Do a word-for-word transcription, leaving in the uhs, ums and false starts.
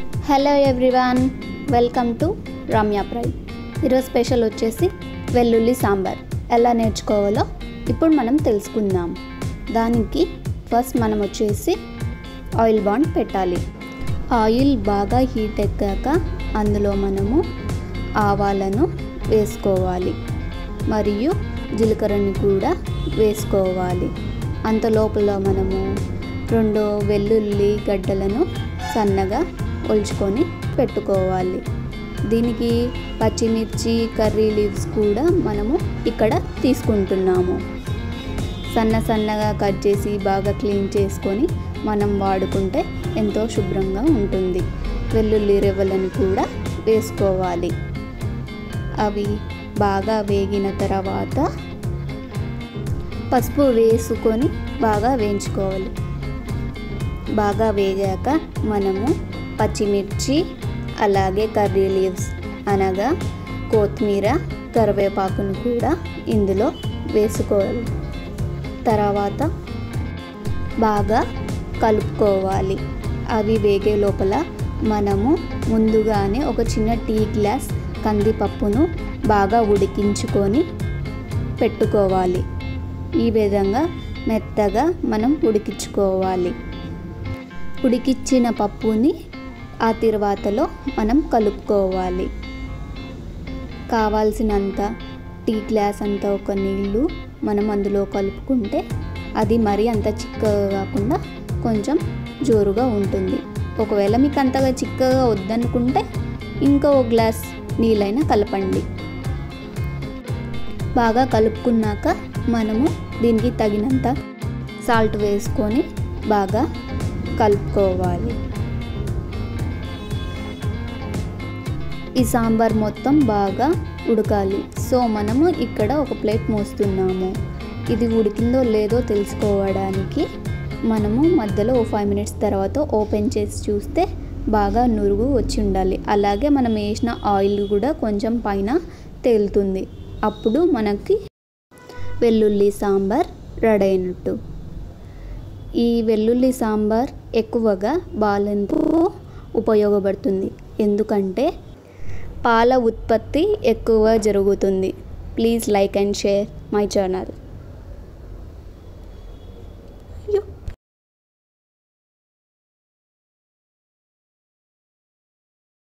Hello everyone, welcome to Ramya pride. ఈరోజు special వచ్చేసి వెల్లుల్లి సాంబార్ ఎలా నేర్చుకోవాలో ఇప్పుడు మనం తెలుసుకుందాం. దానికి ఫస్ట్ మనం వచ్చేసి ఆయిల్ బాండ్ పెట్టాలి. ఆయిల్ బాగా హీట్ ఎక్కాక అందులో మనము ఆవాలను వేసుకోవాలి మరియు జీలకర్రని కూడా వేసుకోవాలి. అంత లోపల మనము రెండు వెల్లుల్లి గడ్డలను సన్నగా ఒలుచుకొని పెట్టుకోవాలి. దీనికి పచ్చిమిర్చి కర్రీ లీవ్స్ కూడా మనము ఇక్కడ తీసుకుంటున్నాము. సన్న సన్నగా కట్ చేసి బాగా క్లీన్ చేసుకొని మనం వాడుకుంటే ఎంతో శుభ్రంగా ఉంటుంది. వెల్లుల్లి రెవ్వలను కూడా వేసుకోవాలి. అవి బాగా వేగిన తర్వాత పసుపు వేసుకొని బాగా వేయించుకోవాలి. బాగా వేగాక మనము పచ్చిమిర్చి అలాగే కర్రీ లీవ్స్ అనగా కొత్తిమీర కరివేపాకును కూడా ఇందులో వేసుకోవాలి. తర్వాత బాగా కలుపుకోవాలి. అవి వేగే లోపల మనము ముందుగానే ఒక చిన్న టీ గ్లాస్ కందిపప్పును బాగా ఉడికించుకొని పెట్టుకోవాలి. ఈ విధంగా మెత్తగా మనం ఉడికించుకోవాలి. ఉడికించిన పప్పుని ఆ తర్వాతలో మనం కలుపుకోవాలి. కావాల్సినంత టీ గ్లాస్ అంత ఒక నీళ్ళు మనం అందులో కలుపుకుంటే అది మరీ అంత చిక్కగా కాకుండా కొంచెం జోరుగా ఉంటుంది. ఒకవేళ మీకు అంతగా చిక్కగా వద్దనుకుంటే ఇంకో గ్లాస్ నీళ్ళైనా కలపండి. బాగా కలుపుకున్నాక మనము దీనికి తగినంత సాల్ట్ వేసుకొని బాగా కలుపుకోవాలి. ఈ సాంబార్ మొత్తం బాగా ఉడకాలి. సో మనము ఇక్కడ ఒక ప్లేట్ మోస్తున్నాము. ఇది ఉడికిందో లేదో తెలుసుకోవడానికి మనము మధ్యలో ఓ ఫైవ్ మినిట్స్ తర్వాత ఓపెన్ చేసి చూస్తే బాగా నురుగు వచ్చి ఉండాలి. అలాగే మనం వేసిన ఆయిల్ కూడా కొంచెం పైన తేలుతుంది. అప్పుడు మనకి వెల్లుల్లి సాంబార్ రెడీ అయినట్టు. ఈ వెల్లుల్లి సాంబార్ ఎక్కువగా బాలింతకు ఉపయోగపడుతుంది. ఎందుకంటే పాల ఉత్పత్తి ఎక్కువ జరుగుతుంది. Please like and share my channel.